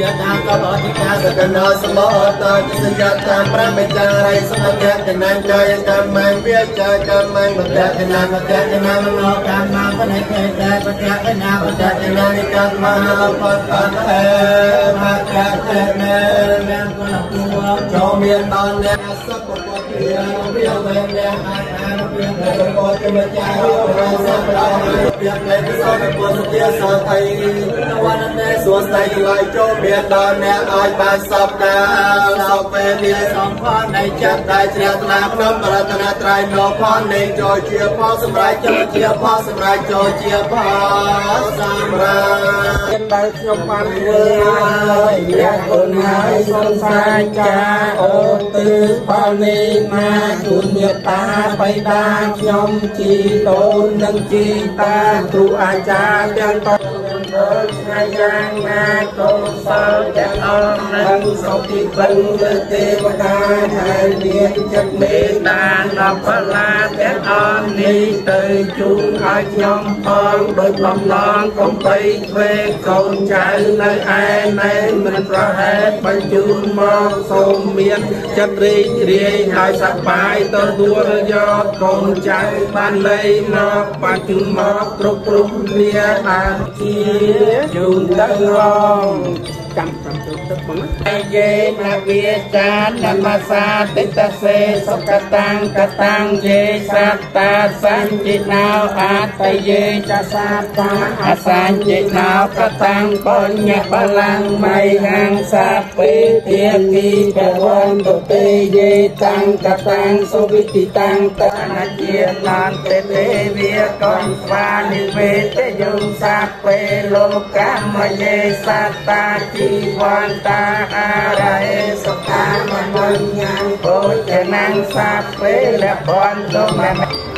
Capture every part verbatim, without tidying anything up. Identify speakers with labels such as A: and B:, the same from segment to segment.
A: តាកបតិកាសកណោសមោតោសញ្ញតាប្រមេចារិសមញ្ញតនាចយកម្មមវិជ្ជកម្មមតតនាមតតនាមនោកម្មបនិកេតបតតនាបតតនានិកម្មបតតហេមកតនេមានគុណគួរចូលមានដល់អ្នកសពពតិយាវិវេនអាអានពីព្រះបរមចារីព្រះសព្ទពីព្រះសព្ទពុទ្ធទាសថៃវណ្ណនេសួស្ដីទាំងឡាយចូលមានដល់អ្នកឲ្យបានសពដល់សពពេលនេះសំផលនៃចិត្តដែលជ្រះថ្លាក្នុងបរតនត្រ័យនៅផលនៃចូលជាផលសម្រាប់ចូលជាផលសម្រាប់ចូលជាផលសម្រាប់ដែលខ្ញុំបានធ្វើហើយអ្នកគុណហើយសូមសាចាអូទិផលនេះមកជូនមេត្តាបិតាខ្ញុំជីតូននិងជីតាគ្រូអាចារ្យទាំងតថ្ងៃយ៉ាងណាកុសលទាំងអស់នឹងសុខទីពឹងលើទេវតាហើយមានចិត្តមេត្តាដល់បលាទាំងអស់នេះទៅជូនឲ្យខ្ញុំផងដោយបំឡងកុំបីធ្វើកូនចៅនៅឯណែមិនប្រហែលបញ្ជូនមកសូមមានចិត្តរីករាយហើយសប្បាយទទួលយកកូនចៅបានលៃមកបញ្ជូនមកគ្រប់គ្រប់គ្នាបានជាជូនទៅរងចាំចាំទៅទឹកបងណាយេណាវិចាននមសាទិតសេសុកតាំងកតាំងយេសត្តាសញ្ចិណោអតយេចសាតាអសញ្ចិណោកតាំងបញ្ញបលាំងមៃហាំងសាពេទាគីពវន្តទេយេតាំងកតាំងសុវិតិតាំងតនជាឡានទេវាកនស្វានិវេតយងសាពេលោកម្មយេសត្តាជីវន្តាអារេសុខាមញ្ញងពោចនាងសាពេលបន្តមេ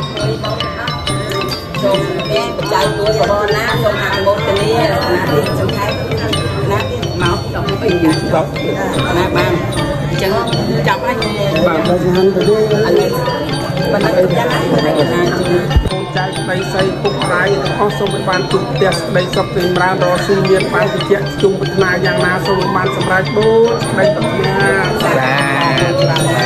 A: សូមមានបច្ច័យទួយបណាសូមអនុមោទនាណាទីសំខាន់ណាទីមកដល់ពីយ៉ាងដល់ណាបានអញ្ចឹងចាប់ឲ្យបាទដល់ហាន់ទៅឥឡូវបណ្ដឹងយ៉ាងណាបណ្ដឹងណាចែកស្ដីស្អីពុករាយអស់សូមបានជួបផ្ទះស្ដីសុខទីម្រើនរស់ស៊ីមានបានវិជ្ជាជុំប្រាថ្នាយ៉ាងណាសូមបានសម្រេចដូចស្ដីប្រាថ្នាសា